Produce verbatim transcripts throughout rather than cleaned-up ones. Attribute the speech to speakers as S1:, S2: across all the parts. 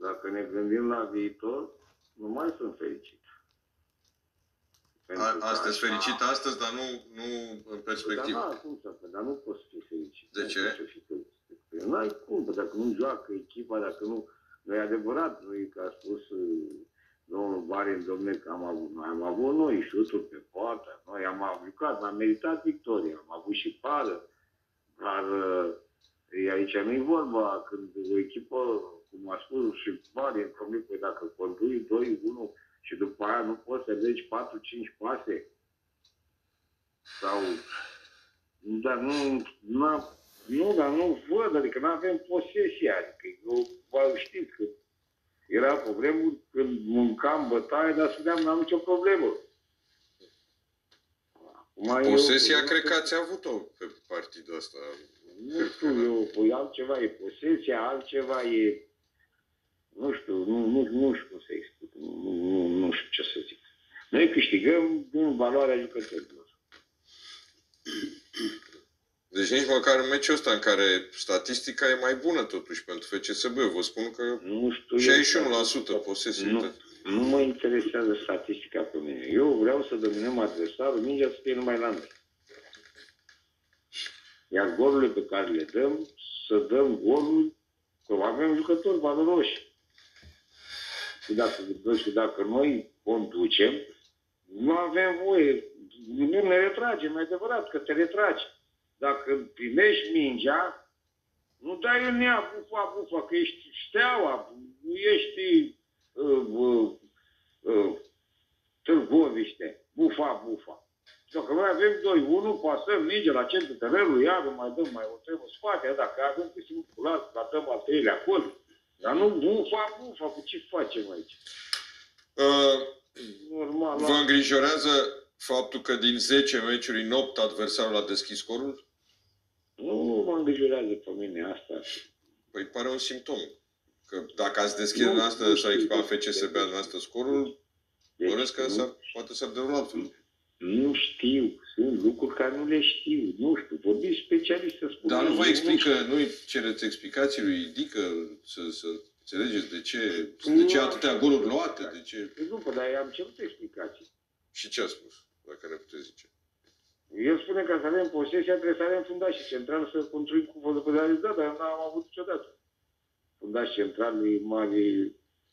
S1: dacă ne gândim la viitor, nu mai sunt fericit.
S2: A, astăzi fericit astăzi, dar nu, nu în perspectivă.
S1: Dar, da, cum să fie, dar nu poți fi fericit.
S2: De ce?
S1: Nu ai cum, dacă nu joacă echipa, dacă nu... Nu e adevărat, nu e că a spus domnul Barin, domnule, că am avut, noi am avut noi șuturi pe poartă, noi am aplicat, am meritat victoria, am avut și pară, dar aici nu e vorba, când o echipă, cum a spus și Barin, că dacă condui doi unu și după aia nu poți să legi patru cinci pase, sau... Dar nu, nu, nu, dar nu văd, adică nu avem posesia, adică eu vă știți că era problemă când mâncam bătaie, dar spuneam, n-am nicio problemă.
S2: Acum posesia eu, cred că ați avut-o pe partidul ăsta.
S1: Nu știu, eu, păi altceva e posesia, altceva e, nu știu, nu, nu, nu știu cum să explic, nu, nu, nu știu ce să zic. Noi câștigăm în valoarea jucătorilor.
S2: Deci nici măcar în meciul ăsta în care statistica e mai bună totuși pentru F C S B. Eu vă spun că
S1: nu știu,
S2: șaizeci și unu la sută posesie.
S1: Nu, nu mă interesează statistica pe mine. Eu vreau să dominăm adversarul, mingea să fie numai la noi. Iar golurile pe care le dăm, să dăm goluri, că avem jucători valoroși. Și dacă, și dacă noi conducem, nu avem voie. Nu ne retragem, e adevărat că te retragi. Dacă primești mingea, nu dai în ea bufa, bufa, că ești Steaua, nu ești uh, uh, uh, Târgoviște, bufa, bufa. Dacă noi avem doi unu, pasăm mingea la centrul terenului, iar mai dăm, mai o trebuie spate, dacă avem cu simplu, la dăm al treilea gol. Dar nu bufa, bufa, cu ce facem aici?
S2: Uh,
S1: Normal.
S2: Vă îngrijorează faptul că din zece meciuri în opt adversarul a deschis scorul?
S1: Nu mă îngrijorează pe mine asta.
S2: Păi pare un simptom. Că dacă ați deschis dumneavoastră sau echipa F C S B dumneavoastră scorul, bănuiesc că s-ar, poate s-ar derula altfel.
S1: Nu știu. Sunt lucruri care nu le știu. Nu știu. Vorbiți specialiști să spună.
S2: Dar nu vă explică, nu-i cereți explicații lui Dică să, să înțelegeți de ce, de ce atâtea goluri luate, de ce...
S1: Nu, dar am cerut explicații.
S2: Și ce a spus, dacă ne puteți zice?
S1: El spune că să avem posesia, trebuie să avem fundaș central să construim cu fotopedaliți, da, dar n-am avut niciodată. Fundaș central e mare...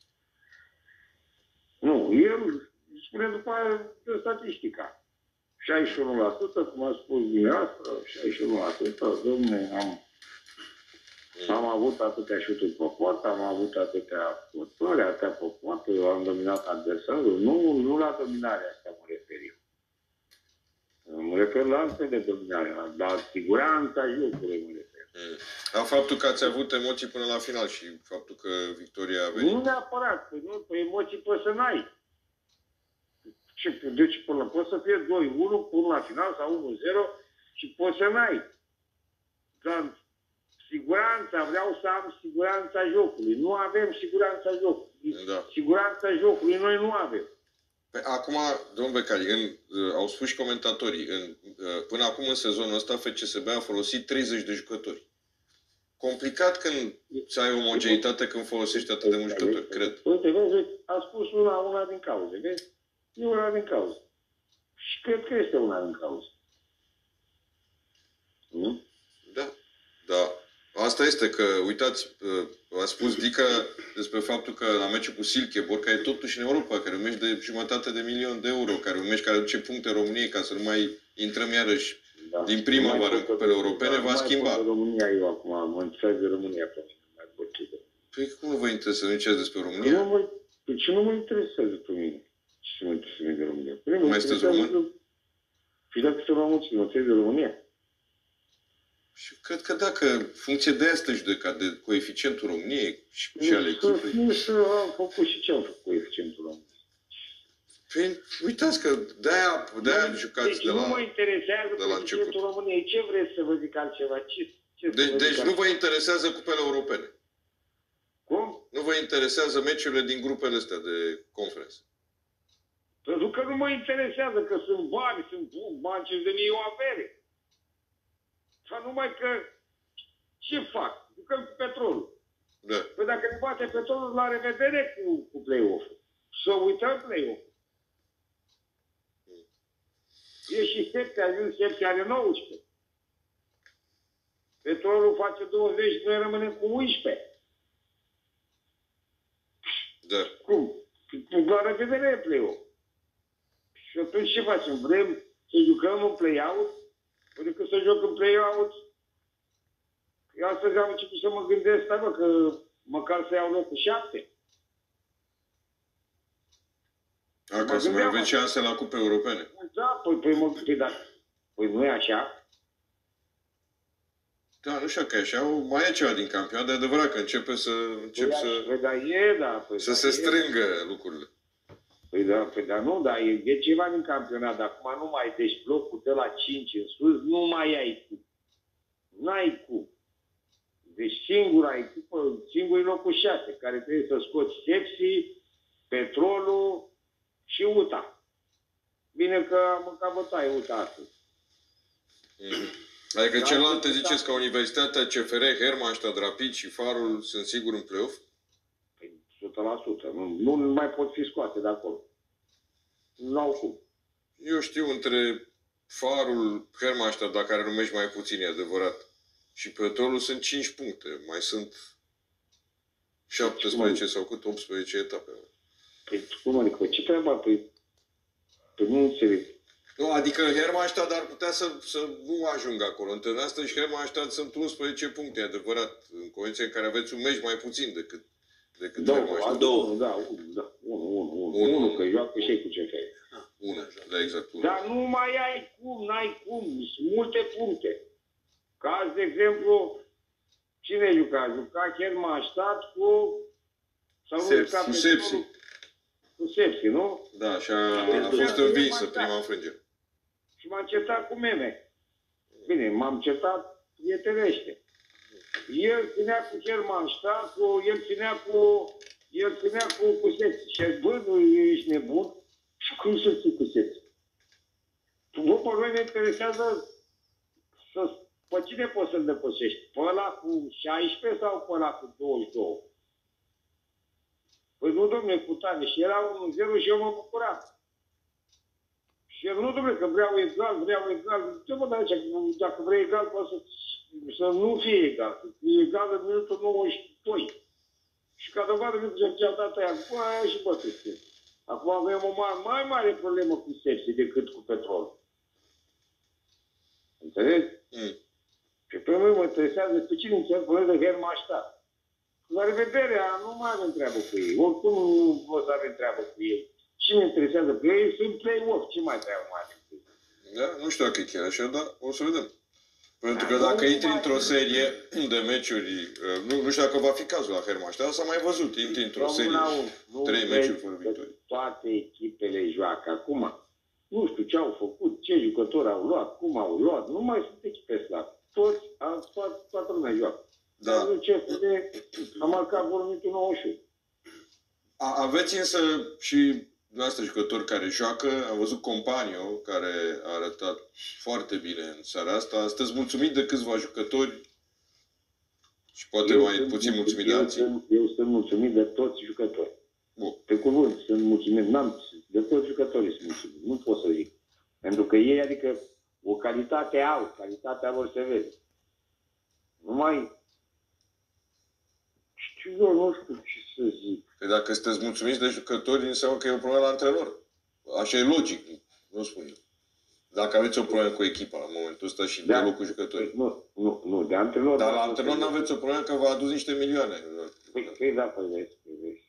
S1: Nu, el spune după aia de statistica. șaizeci și unu la sută, cum a spus dumneavoastră, șaizeci și unu la sută, domne, am... Am avut atâtea șuturi pe poartă, am avut atâtea fotări, atâtea pe poartă, am dominat adversarul. Nu, nu la dominarea asta mă refer eu. Mă refer la altfel de dominare, la siguranța jocului mă refer.
S2: Mm. La faptul că ați avut emoții până la final și faptul că victoria a venit.
S1: Nu neapărat, că nu, pe emoții poți să n-ai. Deci până poți să fie doi unu până la final sau unu zero și poți să n-ai. Dar siguranța, vreau să am siguranța jocului. Nu avem siguranța jocului.
S2: Da.
S1: Siguranța jocului noi nu avem.
S2: Acum, domnul Becali, în, au spus și comentatorii, în, până acum în sezonul ăsta F C S B a folosit treizeci de jucători. Complicat când să ai omogenitate când folosești atât de mulți jucători, cred.
S1: Uite, vezi, a spus una, una din cauze, vezi? E una din cauze. Și cred că este una din cauze. Nu?
S2: Da, da. Asta este că, uitați, a spus Dică despre faptul că la meciul cu Silkeborg, care e totuși în Europa, care e un meci de jumătate de milion de euro, care e un meci care aduce puncte României ca să nu mai intrăm iarăși da. din primăvară în cupele europene, da, va schimba.
S1: România eu acum, mă înțeleg de România pe mine, mai puțin.
S2: Păi cum nu vă interesează nici despre România?
S1: Nu mă, păi ce nu mă interesează pe mine? Ce mă interesează de România? Păi
S2: nu mai sunteți român?
S1: Și dacă sunt român, mă înțeleg de România.
S2: Și cred că dacă funcție de asta judecat, de coeficientul României și, și ale echipei.
S1: Nu să am făcut și ce am făcut coeficientul României.
S2: Păi, uitați că de-aia, de-aia jucați
S1: deci
S2: de la
S1: nu mă interesează coeficientul României. Ce vreți să vă zic altceva? Ce, ce
S2: deci deci nu vă interesează cupele europene?
S1: Cum?
S2: Nu vă interesează meciurile din grupele astea de conferență?
S1: Pentru că nu mă interesează, că sunt bani, sunt bani ce de mie o avere. Sau numai că ce fac? Jucăm cu petrolul.
S2: Da.
S1: Păi dacă ne bate pe totul, la revedere cu, cu play-off-ul. Să uităm play-off-ul. E și Sepsi, ajuns Sepsi are nouăsprezece. Petrolul face douăzeci, noi rămânem cu unsprezece.
S2: Da.
S1: Cum? La revedere e play-off. Și atunci ce facem? Vrem să jucăm în play-out? Păi decât să joc în play-out, eu astăzi am început să mă gândesc, da, bă, că măcar să iau locul șapte.
S2: A, ca să mai aveți șanse la cupe europene.
S1: Da, păi, păi, mă, păi, da. Păi nu e așa?
S2: Da, nu știu că e așa, mai e ceva din campionat, de adevărat că începe să încep
S1: păi,
S2: să,
S1: păi, da, e, da, păi,
S2: să
S1: da,
S2: se
S1: e,
S2: strângă lucrurile.
S1: Păi da, păi da, nu, dar e, e ceva din campionat, dar acum nu mai, deci blocul de la cinci în sus, nu mai ai cu. N-ai cu. Deci singura echipă, singur e locul șase, care trebuie să scoți Sepsi, Petrolul și U T A. Bine că am cam bătaie U T A astăzi.
S2: Mm-hmm. Adică da, celelalte ziceți că Universitatea, C F R, Hermannstadt, Rapid și Farul sunt siguri în play-off?
S1: Păi, o sută la sută. Nu, nu mai pot fi scoate de acolo. Nu au cum.
S2: Eu știu între Farul, Hermannstadt, dacă care numești mai puțin, e adevărat. Și Petrolul sunt cinci puncte. Mai sunt șaptesprezece sau cât? optsprezece etape.
S1: Păi cum adică? Ce treaba? Păi, păi nu înțeleg.
S2: Nu, adică Hermannstadt ar putea să, să nu ajungă acolo. Între noastră și Hermannstadt sunt unsprezece puncte, e adevărat. În condiții în care aveți un meci mai puțin decât, decât
S1: două,
S2: Hermannstadt.
S1: două, da, unu, da, unu, unu, unu, unu, unu, că joacă și cu C F R.
S2: Unu, da, exact. Unu.
S1: Dar nu mai ai cum, n-ai cum, sunt multe puncte. Ca, de exemplu, cine juca? Juca Hermannstadt cu... Sau nu
S2: Sepsi.
S1: juca
S2: Cu Sepsi.
S1: Cu Sepsi, nu?
S2: Da, și a, a fost învinsă prima înfrângere.
S1: Și m-am certat cu meme. Bine, m-am certat prietenește. El ținea cu Hermannstadt, cu, el ținea cu... El ținea cu, cu Sepsi. Și bă, nu ești nebun? Și cum să ții cu Sepsi? Bă, pe noi ne interesează să... Pe cine poți să-l depășești? Pe ăla cu șaisprezece sau pe ăla cu douăzeci și doi? Păi nu, dom'le, cu tare. Și era unu zero și eu mă bucuram. Și el, nu, dom'le, că vreau egal, vreau egal. Ce mă, dar dacă vrei egal, poate să, să nu fie egal. Să fie egal în minutul nouăzeci și doi. Și ca dovadă că ce-au dat aia, bă, aia și bătut. Acum avem o mai, mai mare problemă cu Sepsi decât cu Petrol. Înțelegi?
S2: Mm.
S1: Și pe mine mă interesează pe cine înțeleg de Hermannstadt. La revedere, nu mai avem treabă cu ei. Oricum nu o să avem treabă cu ei. Cine interesează pe ei? Sunt play-off. Ce mai treabă mai avem cu ei?
S2: Da, nu știu dacă e chiar așa, dar o să vedem. Pentru că dacă intri într-o serie de meciuri, nu, nu știu dacă va fi cazul la Hermannstadt, s-a mai văzut, intri într-o serie, trei meciuri fără victorie.
S1: Toate echipele joacă acum. Nu știu ce au făcut, ce jucători au luat, cum au luat. Nu mai sunt echipe slabe. Toți, toată, toată lumea joacă.
S2: Da.
S1: Am marcat vorbitul nouăzeci și unu.
S2: A, aveți însă și noastră jucători care joacă. Am văzut Companio, care a arătat foarte bine în seara asta. Sunteți mulțumit de câțiva jucători și poate
S1: eu
S2: mai puțin mulțumit de alții?
S1: Sunt, eu sunt mulțumit de toți jucători.
S2: Bun.
S1: Pe cuvânt, sunt mulțumit. N-am, de toți jucătorii sunt mulțumit. Nu pot să zic. Pentru că ei, adică, o calitate au. Calitatea lor se vede. Numai știu eu, nu știu ce să zic.
S2: Păi dacă sunteți mulțumiți de jucători, înseamnă că e o problemă la antrenor. Așa e logic, nu spun eu. Dacă aveți o problemă cu echipa la momentul ăsta și de locul jucătorii.
S1: Nu, nu, nu, de antrenor...
S2: Dar la antrenor nu aveți o problemă că v-a adus niște milioane.
S1: Păi, păi da, păi vezi, păi vezi.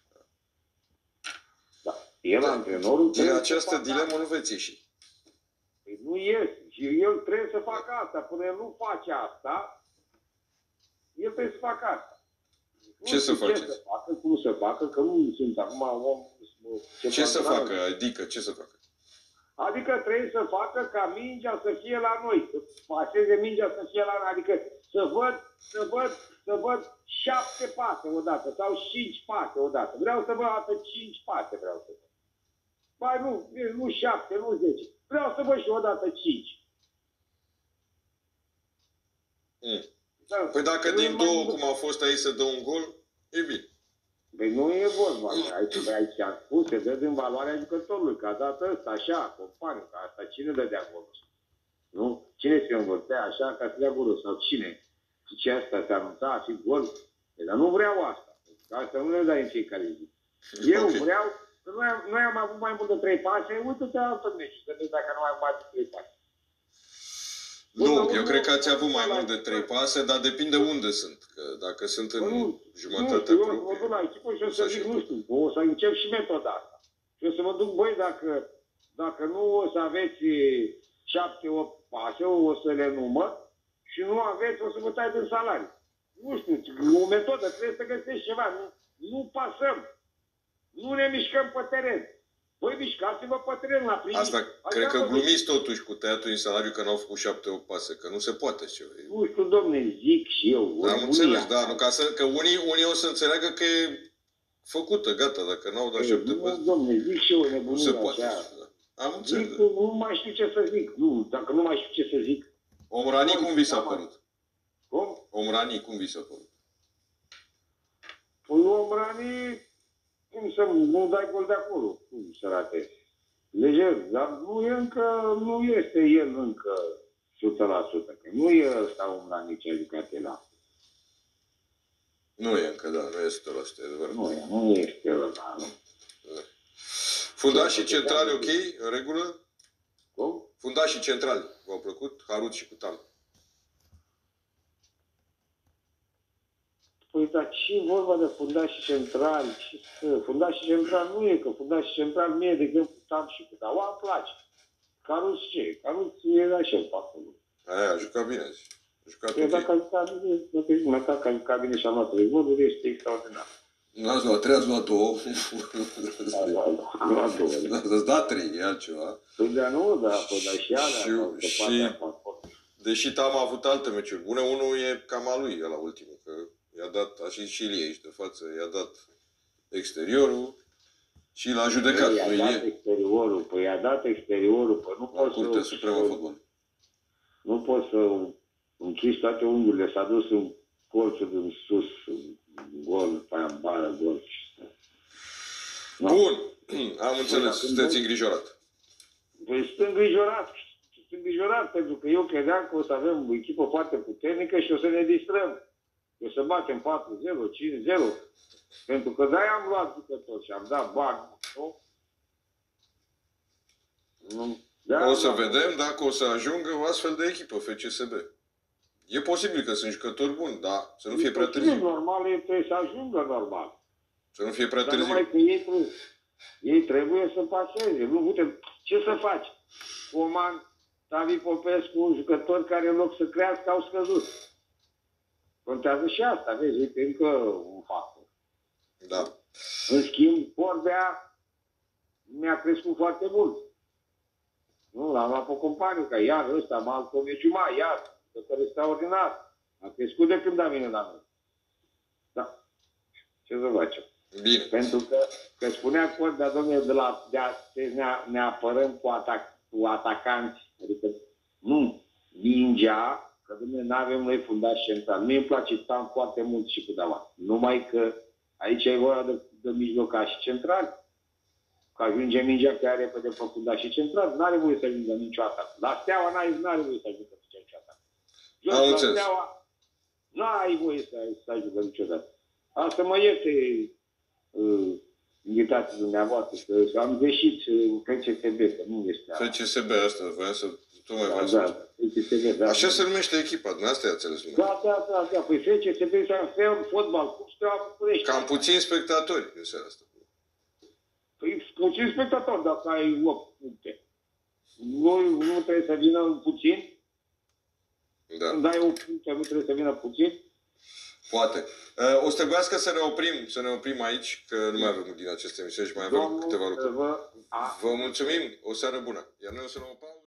S1: Da, el, antrenorul...
S2: Din această dilemă nu veți ieși.
S1: Păi nu iese. Și el trebuie să facă asta. Până el nu face asta, el trebuie să facă asta.
S2: Ce să faceți?
S1: Ce să facă, cum să facă, că nu sunt acum om...
S2: Ce, ce să facă? Adică, ce să facă?
S1: Adică trebuie să facă ca mingea să fie la noi, să paseze mingea să fie la noi, adică să văd, să văd, să văd șapte pase odată sau cinci pase odată. Vreau să văd odată cinci pase, vreau să văd. Ba nu, nu șapte, nu zece. Vreau să văd și odată cinci.
S2: Mm. Da. Păi dacă din două, cum a fost aici, să dă un gol, E bine.
S1: Păi nu e vorba. Aici, aici am spus, se dă din valoarea jucătorului, că a dat ăsta, așa, companiu, că asta cine dădea acolo? Nu? Cine se învârtea așa ca să dea golul? Sau cine? Și ce asta se anunța a fi gol? Păi, dar nu vreau asta. Asta nu le dai în fiecare zi. Eu okay. vreau, că noi, am, noi am avut mai mult de trei pase, uite-te altă meci, să vezi dacă nu ai mai mult de trei pase.
S2: Nu, eu cred că ați avut mai mult de trei pase, dar depinde unde sunt. Că dacă sunt în
S1: nu,
S2: jumătatea
S1: nu,
S2: proprie...
S1: Eu mă duc la echipă și o să zic, nu știu, o să încep și metoda asta. Și o să mă duc, băi, dacă, dacă nu o să aveți șapte, opt pase, o să le număr și nu aveți, o să vă tai din salariu. Nu știu, o metodă, trebuie să găsești ceva. Nu, nu pasăm. Nu ne mișcăm pe teren. Voi mișcați-vă pe teren la primit.
S2: Asta
S1: Așa
S2: cred că
S1: vă
S2: glumiți totuși cu tăiatul din salariu că n-au făcut șapte opt pase, că nu se poate ceva.
S1: Nu știu, domne, zic și eu.
S2: Am înțeles, da, nu, ca să, că unii, unii o să înțeleagă că e făcută, gata, dacă n-au dat șapte pase.
S1: Nu, domne, zic și eu nebunie
S2: nu se poate.
S1: așa.
S2: Am înțeles.
S1: Zic, nu mai știu ce să zic. Nu, dacă nu mai știu ce să zic.
S2: Omrani, cum vi s-a părut?
S1: Cum?
S2: Omrani, cum vi s-a părut?
S1: Păi Omrani, cum să nu dai gol de acolo? Cum să ratezi? Lejer, dar nu e încă, nu este el încă o sută la sută. Că nu e ăsta Omrani ce a jucat el la.
S2: Nu e încă, da, nu e o sută la sută, e adevărat.
S1: Nu e, nu este ăla, nu.
S2: Fundașii centrali, ok? În regulă?
S1: Cum?
S2: Fundașii centrali, v-au plăcut? Harut și Cutan.
S1: Păi, dar ce vorba de fundașii centrali? Ce să... Fundașii centrali nu e, că fundașii centrali mie, de exemplu, am și cu, dar o îmi place. Caruț ce? Caruț era și el pe acolo.
S2: Aia, a jucat bine azi. A jucat
S1: Păi,
S2: ok.
S1: dacă a jucat bine, dacă zic, mai că a jucat bine și am luat trei goluri, este extraordinar.
S2: Nu ați luat trei, ați luat două.
S1: Am luat două.
S2: Ați dat trei, e altceva.
S1: Păi, dar nu, dar păi, dar și alea.
S2: Și, și deși Tam a avut alte meciuri bune, unul e cam a lui, la ultimul, că i-a dat, a și, și Ilie aici de față, i-a dat exteriorul și l-a judecat.
S1: Păi, i-a dat exteriorul, păi i-a dat exteriorul, păi nu poți să...
S2: La Curtea Supremă Fotbal.
S1: Nu poți să închizi toate unghiurile, s-a dus în colțul din sus, gol, pe aia în bară, gol.
S2: Bun, am înțeles, sunteți îngrijorat.
S1: Păi sunt îngrijorat, sunt îngrijorat pentru că eu credeam că o să avem o echipă foarte puternică și o să ne distrăm. O să batem patru zero, cinci zero, pentru că de-aia am luat jucători și am dat bani. Nu? Nu.
S2: O să vedem dacă o să ajungă o astfel de echipă, F C S B. E posibil că sunt jucători buni, dar să nu fie prea târziu.
S1: Normal, ei trebuie să ajungă normal.
S2: Să nu fie prea
S1: dar
S2: târziu.
S1: Numai că ei trebuie, ei trebuie să paseze. Nu putem. Ce să faci? Coman, Tavi Popescu, jucători care în loc să crească au scăzut. Contează și asta, vezi, uite, încă un factor.
S2: Da.
S1: În schimb, Corbea mi-a crescut foarte mult. Nu, l-am luat pe companiu, că iar ăsta, Malcolm Eciuma, iar, jucător extraordinar. A crescut de când a venit la noi. Da. Ce să facem?
S2: Bine.
S1: Pentru că, că spunea Corbea, domnule, de la, de a, ne, ne apărăm cu, atac, cu atacanți. Adică, nu, mingea, că domnule, n-avem noi fundaș central. Mie îmi place Tam foarte mult și cu Dava. Numai că aici e vorba de, de mijlocași centrali. Că ajunge mingea chiar repede pe fundașii central, n-are voie să ajungă niciodată. La Steaua n-are, n-are voie să ajungă niciodată. Jos la Steaua n-ai voie să, să ajungă niciodată. Asta mă ierte uh, invitații dumneavoastră, că am greșit F C S B, că nu este...
S2: F C S B, asta, voiam să... Tocmai
S1: da, da, F C S B, da.
S2: Așa se numește echipa, dumneavoastră i-ați înțeles.
S1: Da, da, da, da, păi F C S B înseamnă fotbal, cum Steaua București.
S2: Cam puțini spectatori în seara asta.
S1: Păi puțin spectator dacă ai opt puncte. Nu, nu trebuie să vină puțin?
S2: Da.
S1: Când ai opt puncte, nu trebuie să vină puțin?
S2: Poate. O să trebuiască să ne oprim, să ne oprim aici, că nu mai avem din aceste emisiuni și mai avem
S1: Domnul,
S2: câteva lucruri.
S1: Vă,
S2: Vă mulțumim, o seară bună. Iar noi o să luăm o pauză.